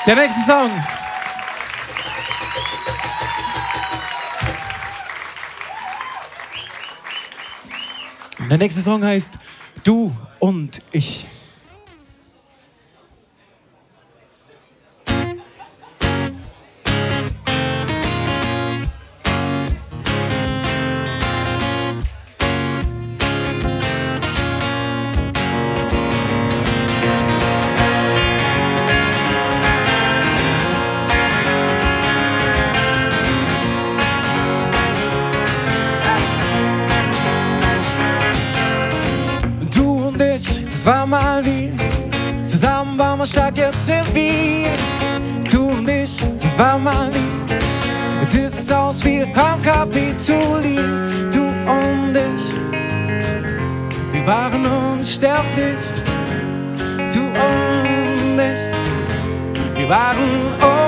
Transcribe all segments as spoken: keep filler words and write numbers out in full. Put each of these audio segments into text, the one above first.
Der nächste Song. Der nächste Song heißt Du und ich. Das war mal wie, zusammen waren wir stark, jetzt sind wir. Du und ich, das war mal wie, jetzt ist es aus wie am Kapitoliert. Du und ich, wir waren unsterblich. Du und ich, wir waren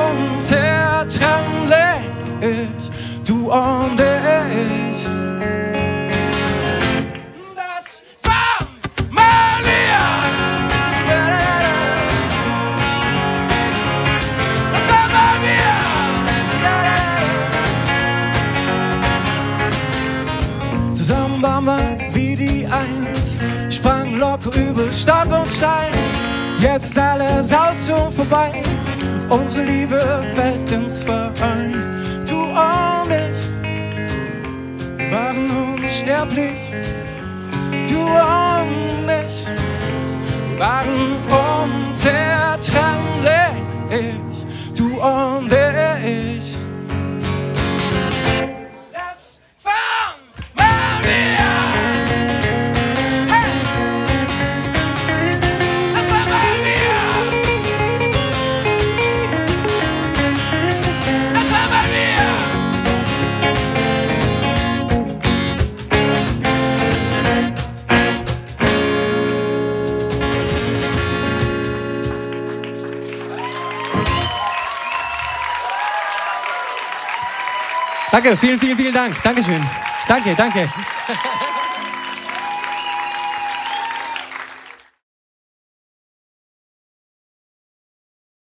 unzertrennlich. Du und ich. Zusammen waren wir wie die Eins, sprangen locker über Stock und Stein. Jetzt ist alles aus und vorbei, unsere Liebe fällt in zwei. Du und ich, wir waren unsterblich. Du und ich, wir waren unzertrennlich. Du und ich. Danke, vielen, vielen, vielen Dank. Dankeschön. Danke, danke.